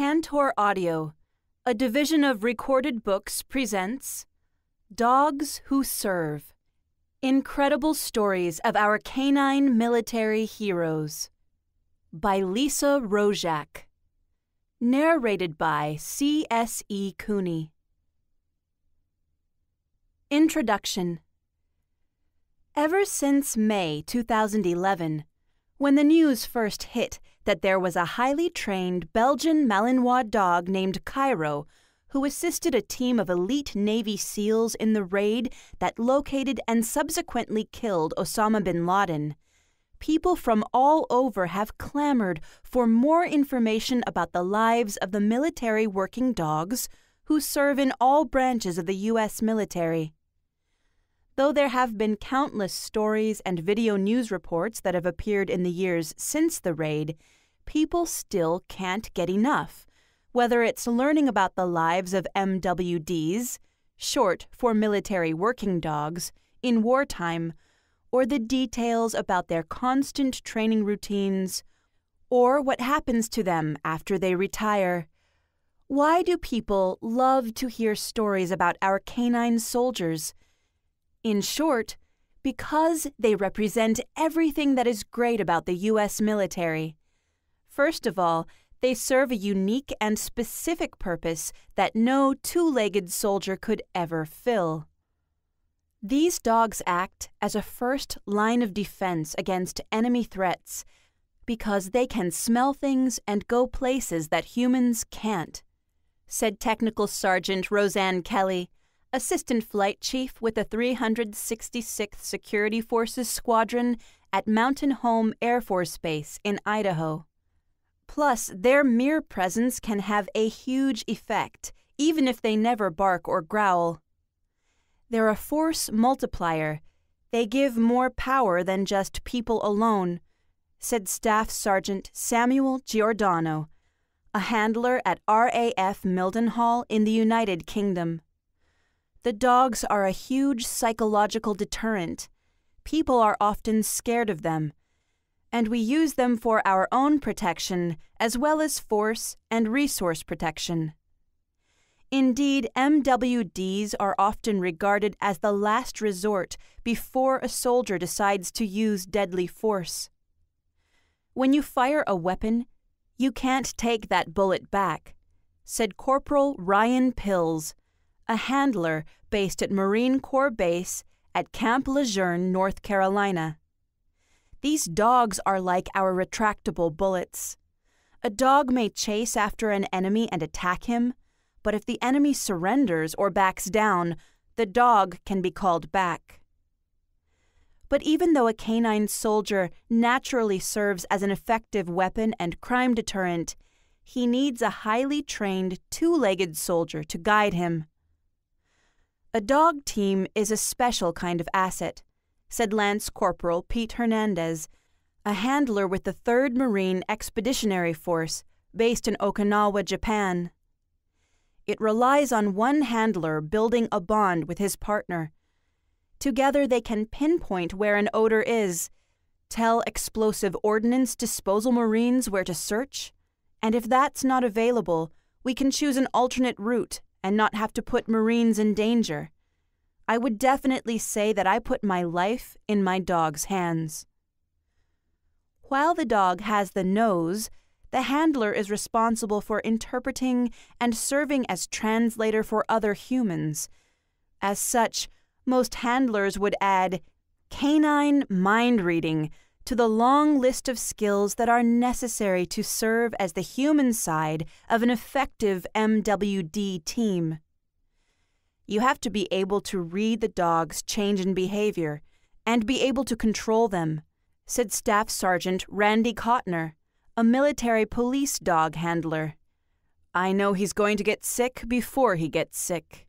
Cantor Audio, a division of Recorded Books, presents Dogs Who Serve. Incredible Stories of Our Canine Military Heroes by Lisa Rogak. Narrated by C.S.E. Cooney. Introduction. Ever since May 2011, when the news first hit that there was a highly trained Belgian Malinois dog named Cairo who assisted a team of elite Navy SEALs in the raid that located and subsequently killed Osama bin Laden, people from all over have clamored for more information about the lives of the military working dogs who serve in all branches of the U.S. military. Though there have been countless stories and video news reports that have appeared in the years since the raid, people still can't get enough, whether it's learning about the lives of MWDs, short for military working dogs, in wartime, or the details about their constant training routines, or what happens to them after they retire. Why do people love to hear stories about our canine soldiers? In short, because they represent everything that is great about the U.S. military. First of all, they serve a unique and specific purpose that no two-legged soldier could ever fill. These dogs act as a first line of defense against enemy threats because they can smell things and go places that humans can't, said Technical Sergeant Roseanne Kelly, Assistant Flight Chief with the 366th Security Forces Squadron at Mountain Home Air Force Base in Idaho. Plus, their mere presence can have a huge effect, even if they never bark or growl. They're a force multiplier. They give more power than just people alone, said Staff Sergeant Samuel Giordano, a handler at RAF Mildenhall in the United Kingdom. The dogs are a huge psychological deterrent. People are often scared of them, and we use them for our own protection as well as force and resource protection. Indeed, MWDs are often regarded as the last resort before a soldier decides to use deadly force. When you fire a weapon, you can't take that bullet back, said Corporal Ryan Pills, a handler based at Marine Corps Base at Camp Lejeune, North Carolina. These dogs are like our retractable bullets. A dog may chase after an enemy and attack him, but if the enemy surrenders or backs down, the dog can be called back. But even though a canine soldier naturally serves as an effective weapon and crime deterrent, he needs a highly trained two-legged soldier to guide him. A dog team is a special kind of asset, said Lance Corporal Pete Hernandez, a handler with the 3rd Marine Expeditionary Force based in Okinawa, Japan. It relies on one handler building a bond with his partner. Together they can pinpoint where an odor is, tell explosive ordnance disposal Marines where to search, and if that's not available, we can choose an alternate route and not have to put Marines in danger. I would definitely say that I put my life in my dog's hands. While the dog has the nose, the handler is responsible for interpreting and serving as translator for other humans. As such, most handlers would add canine mind reading to the long list of skills that are necessary to serve as the human side of an effective MWD team. You have to be able to read the dog's change in behavior and be able to control them, said Staff Sergeant Randy Kottner, a military police dog handler. I know he's going to get sick before he gets sick.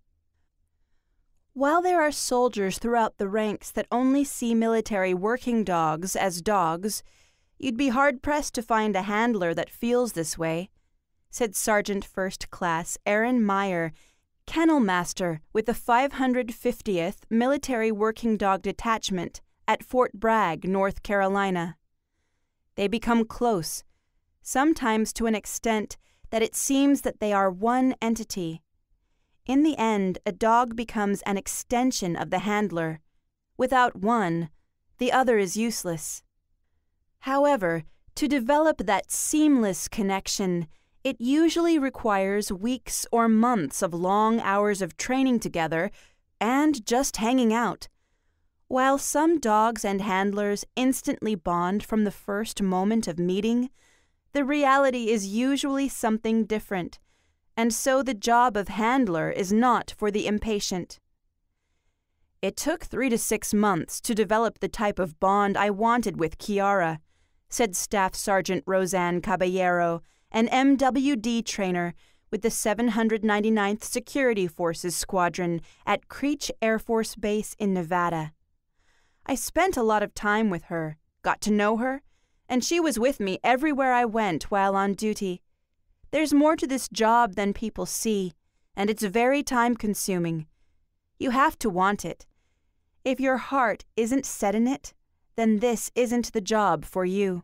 While there are soldiers throughout the ranks that only see military working dogs as dogs, you'd be hard-pressed to find a handler that feels this way, said Sergeant First Class Aaron Meyer, kennel master with the 550th Military Working Dog Detachment at Fort Bragg, North Carolina. They become close, sometimes to an extent that it seems that they are one entity. In the end, a dog becomes an extension of the handler. Without one, the other is useless. However, to develop that seamless connection, it usually requires weeks or months of long hours of training together and just hanging out. While some dogs and handlers instantly bond from the first moment of meeting, the reality is usually something different, and so the job of handler is not for the impatient. It took 3 to 6 months to develop the type of bond I wanted with Kiara, said Staff Sergeant Roseanne Caballero, an MWD trainer with the 799th Security Forces Squadron at Creech Air Force Base in Nevada. I spent a lot of time with her, got to know her, and she was with me everywhere I went while on duty. There's more to this job than people see, and it's very time-consuming. You have to want it. If your heart isn't set in it, then this isn't the job for you.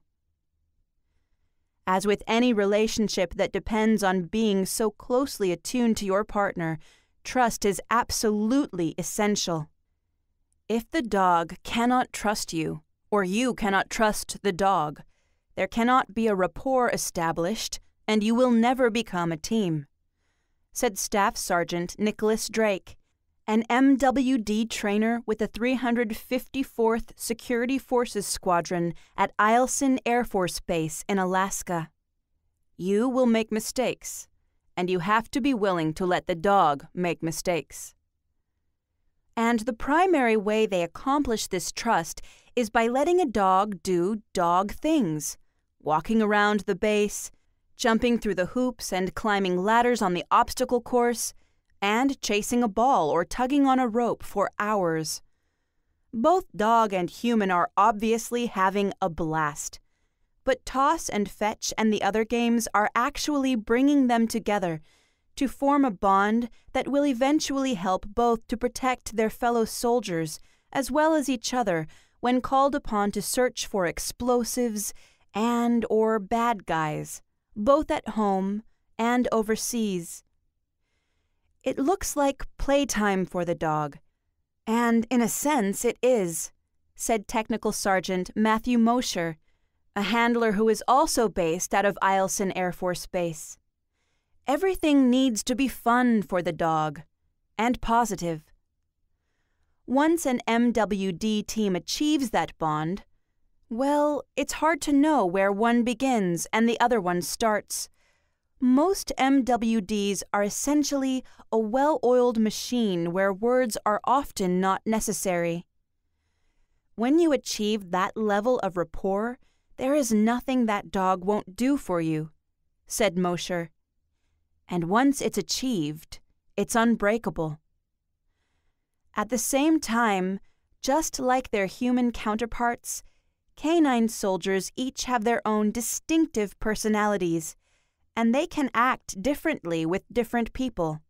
As with any relationship that depends on being so closely attuned to your partner, trust is absolutely essential. If the dog cannot trust you, or you cannot trust the dog, there cannot be a rapport established, and you will never become a team, said Staff Sergeant Nicholas Drake, an MWD trainer with the 354th Security Forces Squadron at Eielson Air Force Base in Alaska. You will make mistakes, and you have to be willing to let the dog make mistakes. And the primary way they accomplish this trust is by letting a dog do dog things, walking around the base, jumping through the hoops and climbing ladders on the obstacle course, and chasing a ball or tugging on a rope for hours. Both dog and human are obviously having a blast, but toss and fetch and the other games are actually bringing them together to form a bond that will eventually help both to protect their fellow soldiers as well as each other when called upon to search for explosives and/or bad guys, both at home and overseas. It looks like playtime for the dog, and in a sense it is, said Technical Sergeant Matthew Mosher, a handler who is also based out of Eielson Air Force Base. Everything needs to be fun for the dog, and positive. Once an MWD team achieves that bond, well, it's hard to know where one begins and the other one starts. Most MWDs are essentially a well-oiled machine where words are often not necessary. When you achieve that level of rapport, there is nothing that dog won't do for you, said Mosher. And once it's achieved, it's unbreakable. At the same time, just like their human counterparts, canine soldiers each have their own distinctive personalities, and they can act differently with different people.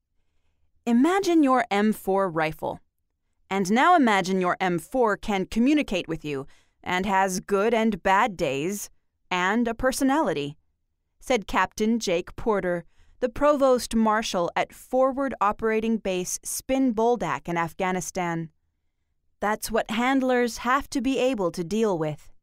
Imagine your M4 rifle. And now imagine your M4 can communicate with you and has good and bad days and a personality, said Captain Jake Porter, the Provost Marshal at Forward Operating Base Spin Boldak in Afghanistan. That's what handlers have to be able to deal with.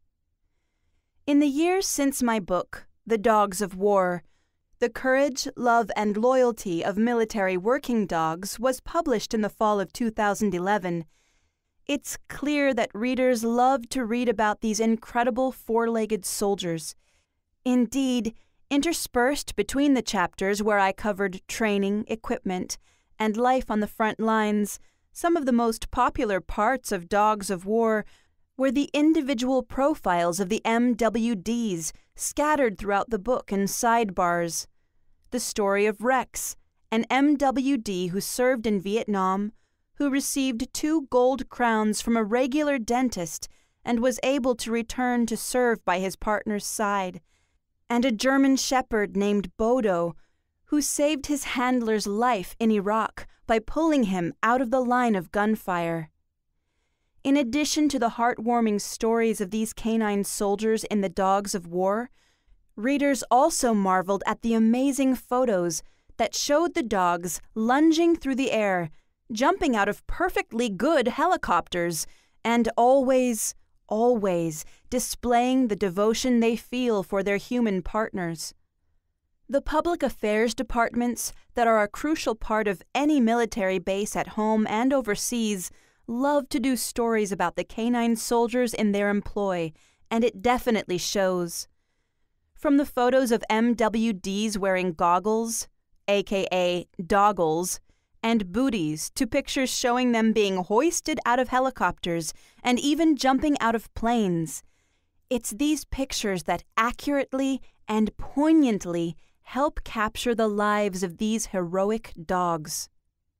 In the years since my book, The Dogs of War, The Courage, Love, and Loyalty of Military Working Dogs was published in the fall of 2011, it's clear that readers love to read about these incredible four-legged soldiers. Indeed, interspersed between the chapters where I covered training, equipment, and life on the front lines, some of the most popular parts of Dogs of War were the individual profiles of the MWDs scattered throughout the book in sidebars. The story of Rex, an MWD who served in Vietnam, who received 2 gold crowns from a regular dentist and was able to return to serve by his partner's side, and a German shepherd named Bodo, who saved his handler's life in Iraq by pulling him out of the line of gunfire. In addition to the heartwarming stories of these canine soldiers in the Dogs of War, Readers also marveled at the amazing photos that showed the dogs lunging through the air, jumping out of perfectly good helicopters, and always displaying the devotion they feel for their human partners. The public affairs departments that are a crucial part of any military base at home and overseas love to do stories about the canine soldiers in their employ, and it definitely shows. From the photos of MWDs wearing goggles, aka doggles, and booties, to pictures showing them being hoisted out of helicopters and even jumping out of planes. It's these pictures that accurately and poignantly help capture the lives of these heroic dogs.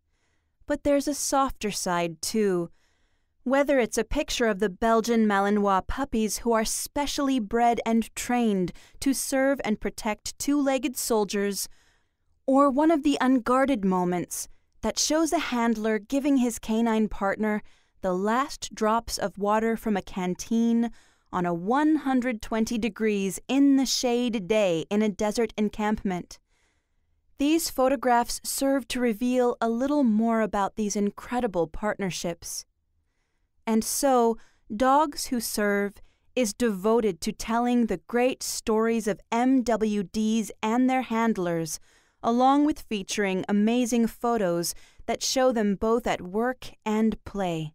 But there's a softer side, too. Whether it's a picture of the Belgian Malinois puppies who are specially bred and trained to serve and protect two-legged soldiers, or one of the unguarded moments that shows a handler giving his canine partner the last drops of water from a canteen on a 120 degrees in the shade day in a desert encampment. These photographs serve to reveal a little more about these incredible partnerships. And so, Dogs Who Serve is devoted to telling the great stories of MWDs and their handlers, along with featuring amazing photos that show them both at work and play.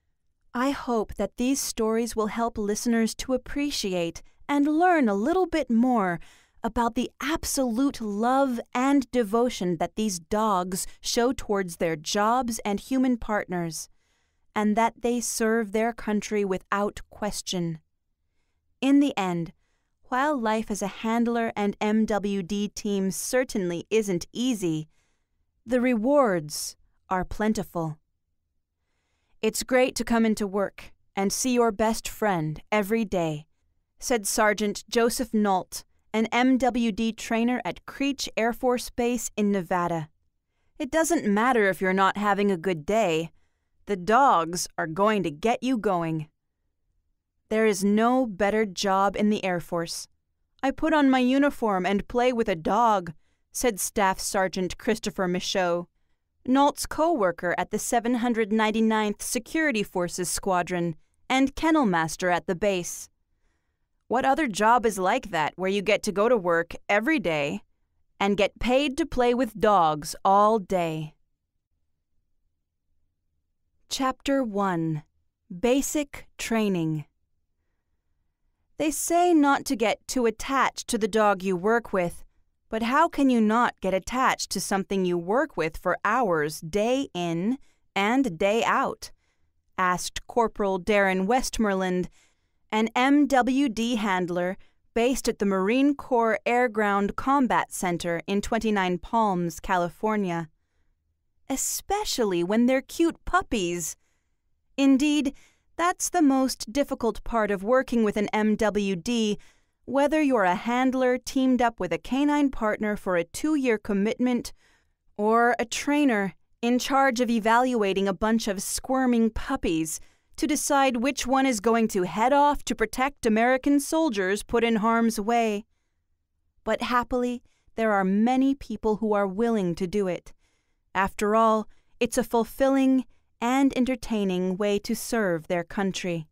I hope that these stories will help listeners to appreciate and learn a little bit more about the absolute love and devotion that these dogs show towards their jobs and human partners, and that they serve their country without question. In the end, while life as a handler and MWD team certainly isn't easy, the rewards are plentiful. "It's great to come into work and see your best friend every day," said Sergeant Joseph Nault, an MWD trainer at Creech Air Force Base in Nevada. "It doesn't matter if you're not having a good day. The dogs are going to get you going." "There is no better job in the Air Force. I put on my uniform and play with a dog," said Staff Sergeant Christopher Michaud, Nault's co-worker at the 799th Security Forces Squadron and kennel master at the base. "What other job is like that, where you get to go to work every day and get paid to play with dogs all day?" Chapter 1. Basic Training. They say not to get too attached to the dog you work with, but how can you not get attached to something you work with for hours day in and day out? Asked Corporal Darren Westmoreland, an MWD handler based at the Marine Corps Air Ground Combat Center in 29 Palms, California. Especially when they're cute puppies. Indeed, that's the most difficult part of working with an MWD, whether you're a handler teamed up with a canine partner for a 2-year commitment, or a trainer in charge of evaluating a bunch of squirming puppies to decide which one is going to head off to protect American soldiers put in harm's way. But happily, there are many people who are willing to do it. After all, it's a fulfilling and entertaining way to serve their country.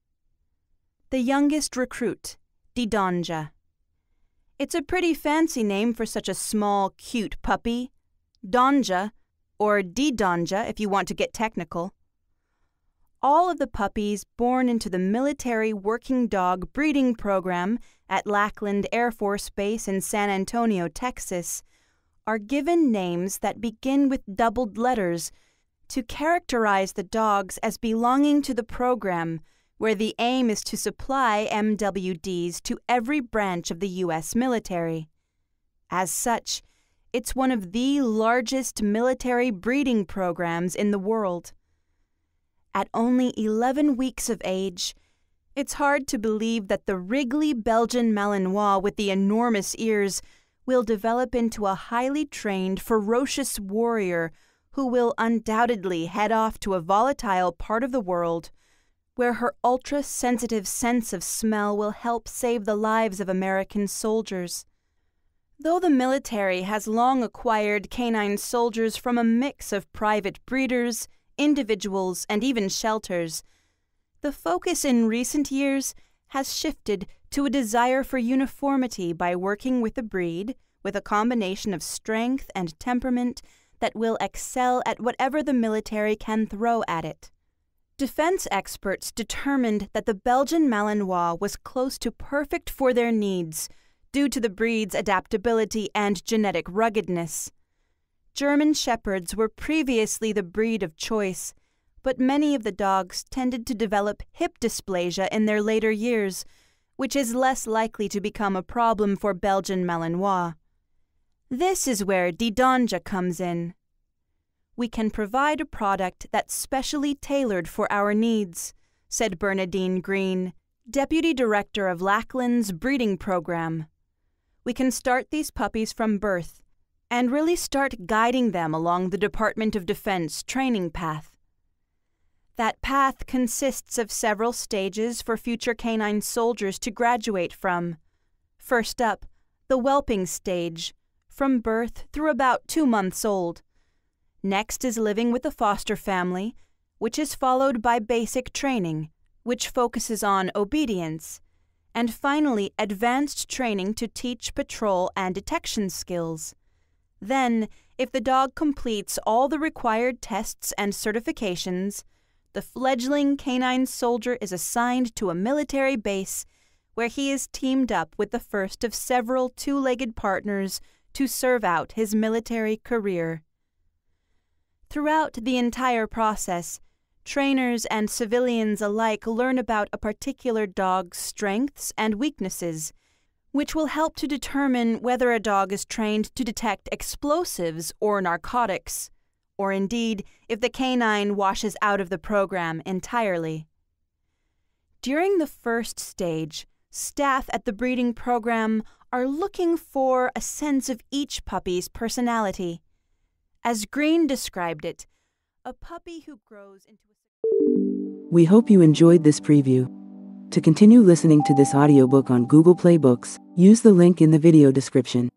The youngest recruit, Didonja. It's a pretty fancy name for such a small, cute puppy. Donja, or Didonja if you want to get technical. All of the puppies born into the military working dog breeding program at Lackland Air Force Base in San Antonio, Texas, are given names that begin with doubled letters to characterize the dogs as belonging to the program, where the aim is to supply MWDs to every branch of the U.S. military. As such, it's one of the largest military breeding programs in the world. At only 11 weeks of age, it's hard to believe that the wriggly Belgian Malinois with the enormous ears will develop into a highly trained, ferocious warrior who will undoubtedly head off to a volatile part of the world where her ultra-sensitive sense of smell will help save the lives of American soldiers. Though the military has long acquired canine soldiers from a mix of private breeders, individuals, and even shelters, the focus in recent years has shifted to a desire for uniformity by working with a breed with a combination of strength and temperament that will excel at whatever the military can throw at it. Defense experts determined that the Belgian Malinois was close to perfect for their needs due to the breed's adaptability and genetic ruggedness. German Shepherds were previously the breed of choice, but many of the dogs tended to develop hip dysplasia in their later years, which is less likely to become a problem for Belgian Malinois. This is where Didonja comes in. We can provide a product that's specially tailored for our needs, said Bernadine Green, Deputy Director of Lackland's breeding program. We can start these puppies from birth and really start guiding them along the Department of Defense training path. That path consists of several stages for future canine soldiers to graduate from. First up, the whelping stage, from birth through about 2 months old. Next is living with a foster family, which is followed by basic training, which focuses on obedience, and finally advanced training to teach patrol and detection skills. Then, if the dog completes all the required tests and certifications, the fledgling canine soldier is assigned to a military base where he is teamed up with the first of several two-legged partners to serve out his military career. Throughout the entire process, trainers and civilians alike learn about a particular dog's strengths and weaknesses, which will help to determine whether a dog is trained to detect explosives or narcotics, or indeed if the canine washes out of the program entirely. During the first stage, staff at the breeding program are looking for a sense of each puppy's personality. As Green described it, a puppy who grows into a... We hope you enjoyed this preview. To continue listening to this audiobook on Google Play Books, use the link in the video description.